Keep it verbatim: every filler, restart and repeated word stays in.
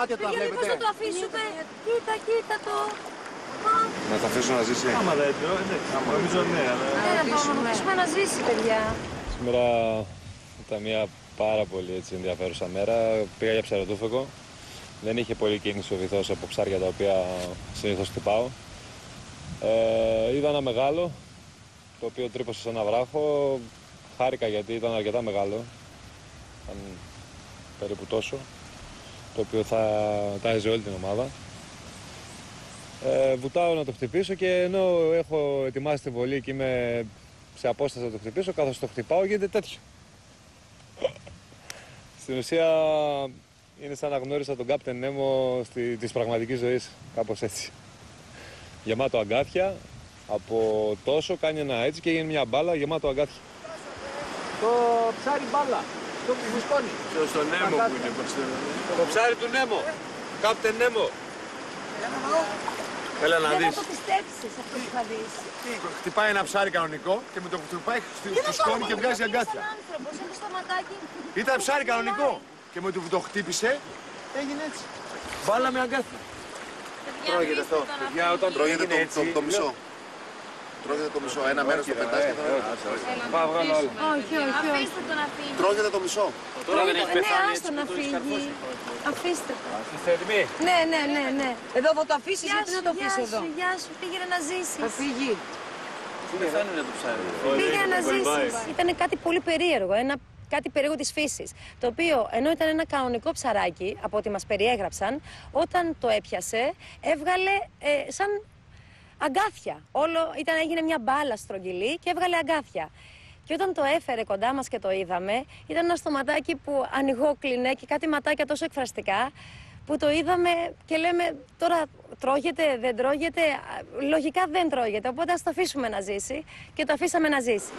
μάτια του να βλέπετε. Πώς να το αφήσουμε. Κοίτα, κοίτα το. Να το αφήσω να ζήσει. Άμα δεν τρώει, νομίζω ναι, αλλά... Ναι, να το αφήσουμε να ζήσει, παιδιά. Σήμερα ήταν μια πάρα πολύ έτσι, ενδιαφέρουσα μέρα. Πήγα για ψαροτούφεκο. Δεν είχε πολύ κίνηση ο βυθός από ψάρια τα οποία συνήθως χτυπάω. Ε, είδα ένα μεγάλο, το οποίο τρύπωσε σε ένα βράχο. Χάρηκα γιατί ήταν αρκετά μεγάλο. Ήταν περίπου τόσο, το οποίο θα τάιζε όλη την ομάδα. Ε, βουτάω να το χτυπήσω και ενώ έχω ετοιμάσει τη βολή και είμαι σε απόσταση να το χτυπήσω, καθώς το χτυπάω γίνεται τέτοιο. Στην ουσία είναι σαν να γνώρισα τον Captain Nemo στη, της πραγματικής ζωής, κάπως έτσι. Γεμάτο αγκάθια, από τόσο κάνει ένα έτσι και γίνει μια μπάλα γεμάτο αγκάθια. Το ψάρι μπάλα, το που φουσκώνει. Στο Νέμο που είναι, πώς είναι. Το ψάρι του Νέμο. Captain Nemo. Έλα να Δεν δεις. θα το πιστέψεις αυτό που θα δεις. Χτυπάει ένα ψάρι κανονικό και με το που χτυπάει φουσκώνει και βγάζει αγκάθια. Σαν άνθρωπος, έχει στο ματάκι. Ήταν ψάρι κανονικό και με το που το χτύπησε έγινε έτσι. Μπάλα με αγκάθια. Τρώγεται αυτό. Για όταν τρώγεται το, το, το μισό. Τρώγεται το μισό. Ένα μέρος το πετάς και το άλλο. Πάω βγάλω άλλο. Όχι, όχι, όχι. Αφήστε το να φύγει. Τρώγεται το μισό. Τώρα δεν έχει Ναι, πεθάνει άστο έτσι να που το έχεις φύγει. καρφώσει. Αφήστε το. Είστε έτοιμοι? Ναι, ναι, ναι, ναι. Εδώ θα το αφήσεις Γεια γιατί σου, να το γεια αφήσεις εδώ. σου, γεια σου. Πήγαινε να Θα ζήσεις. φύγει. Πού πεθάνει το ψάρι? Πήγαινε να ζήσεις. Ήταν κάτι πολύ περίεργο. Ένα κάτι περίεργο της φύσης. Το οποίο, ενώ ήταν ένα κανονικό ψαράκι, από ό,τι μας περιέγραψαν, όταν το έπιασε, έβγαλε ε, σαν αγκάθια. Όλο ήταν, έγινε μια μπάλα στρογγυλή και έβγαλε αγκάθια. Και όταν το έφερε κοντά μας και το είδαμε, ήταν ένα στοματάκι που ανοιγόκλεινε και κάτι ματάκια τόσο εκφραστικά, που το είδαμε και λέμε τώρα τρώγεται, δεν τρώγεται, λογικά δεν τρώγεται, οπότε ας το αφήσουμε να ζήσει και το αφήσαμε να ζήσει.